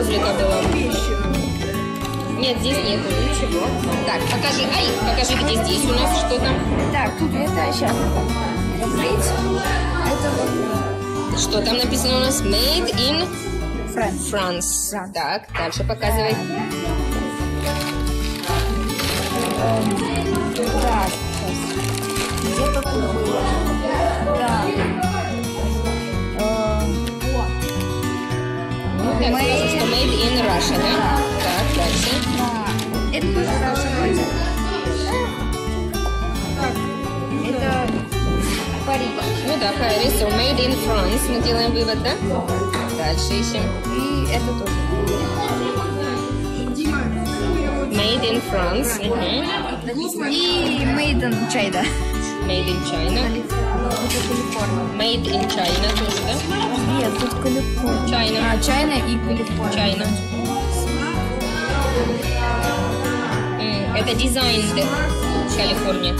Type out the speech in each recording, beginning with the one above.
публика была. Нет, здесь нету ничего. Так, покажи, где здесь у нас, что там. Так, тут это сейчас открыть. Это вот. Что там написано у нас? Made in France. Так, дальше показывай. Так, сейчас. Где-то тут было. Так. Ну, так, скажу, что made in Russia, да? Так, дальше. Да. Это тоже Russia. Так, это Париж. Ну да, Paris, so made in France. Мы делаем вывод, да? Дальше ищем. И это тоже. Made in France. И Made in China. Made in China. Это Калифорния. Made in China тоже, да? Нет, тут Калифорния. China. А, China и Калифорния. China. Это designed Калифорния.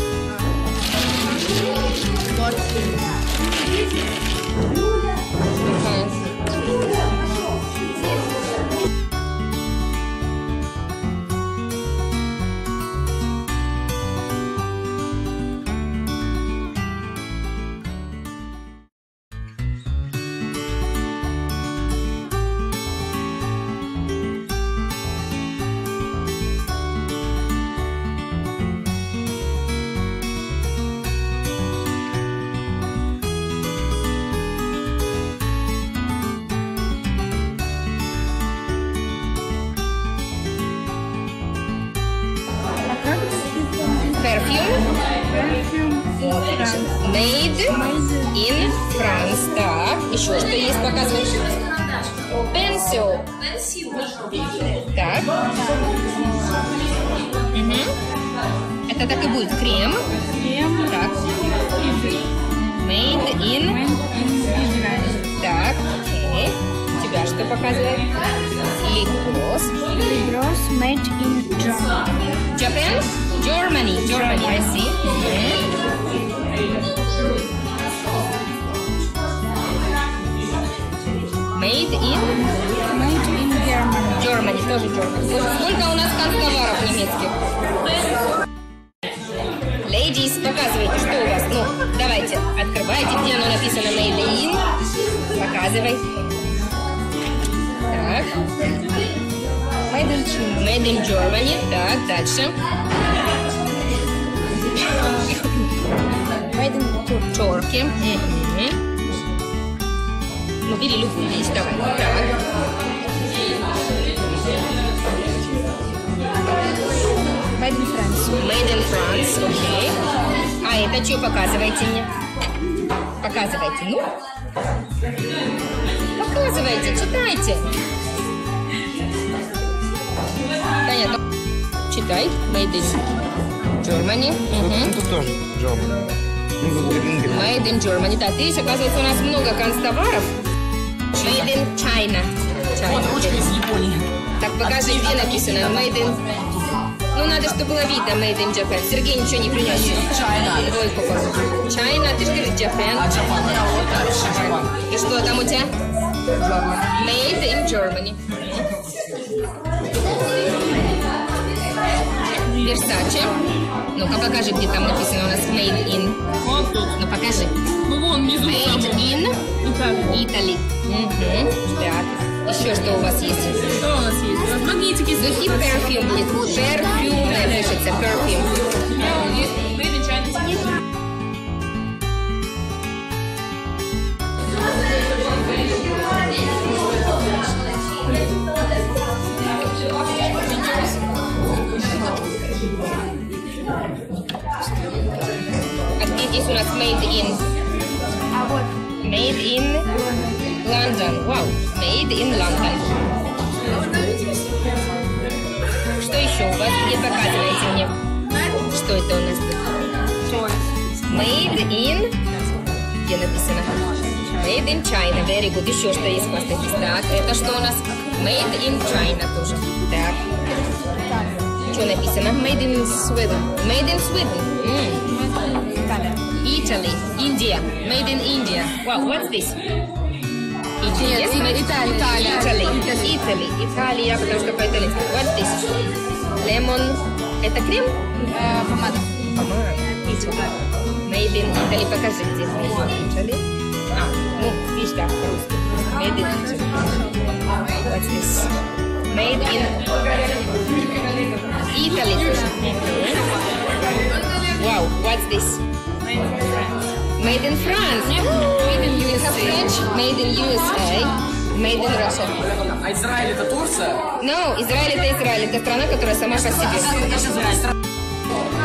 Made in France. Так, еще что есть показывать? Pencil. Так. Угу. Это так и будет. Крем. Так. Made in. Так, окей. У тебя что показывает? Lip-gloss. Lip-gloss made in Japan. Japan? Germany. Germany, I see. Made in Germany. Germany, тоже Germany. Сколько у нас канцтоваров немецких? Ladies, показывайте, что у вас. Ну, давайте, открывайте, где оно написано Made in. Показывай. Так. Made in China. Made in Germany. Так, дальше. Made in Turkey. Ну, бери любую вещь, давай. Так. Made in France. Made in France, окей. А это что показывайте мне? Показывайте, ну. Показывайте, читайте. Понятно. Читай. Made in Germany. Тут тоже Germany. Made in Germany. Да, здесь, оказывается, у нас много канцтоваров. Made in China. Вот ручка из Японии. Так, покажи, где написано Made in... Ну, надо, чтобы было видно Made in Japan. Сергей ничего не принес. China. Двойку поставь. China, ты же говоришь Japan. А Japan, да, вот дальше Japan. И что там у тебя? Made in Germany. Versace. Ну-ка, покажи, где там написано у нас Made in. Вот тут. Ну, покажи. Ну, вон внизу. Made in Italy. Так. Еще что у вас есть? Что у нас есть? У нас магнитики. Духи перфюм будет. Перфюм пишется. Перфюм. Есть Made in China. А где здесь у нас Made in? А вот. Made in London. Вау. Made in London. Что еще у вас? Где показываете мне? Что это у нас тут? Made in... Где написано? Made in China. Very good. Еще что есть, поставьте. Так, это что у нас? Made in China тоже. Так. Что написано? Made in Sweden. Made in Sweden. Italy. India. Made in India. Wow, what's this? Italy. Yes, Italia, потому что по-итальянски. What's this? Lemon. Это крем? Помада. Помада. Made in Italy. Покажи, где Made in Italy. Ну, видишь, да, по-русски. Made in Italy. What's this? Made in Italy тоже. Wow, what's this? Made in France. Made in USA. French. Made in USA. Made in Russia. А Израиль это Турция? No, Израиль это Израиль. Это страна, которая сама по себе.